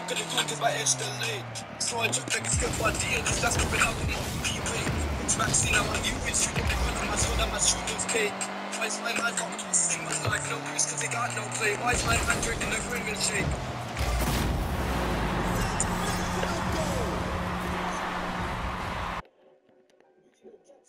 not gonna do cause my edge delayed. So I took like a step one deal, cause that's what been happening in P-Way. Which vaccine I'm on, you bitch, you get the gun on my soul that my students pay. Why is my man got singles like no priest cause they got no play? Why is my man drinking the ring and shake?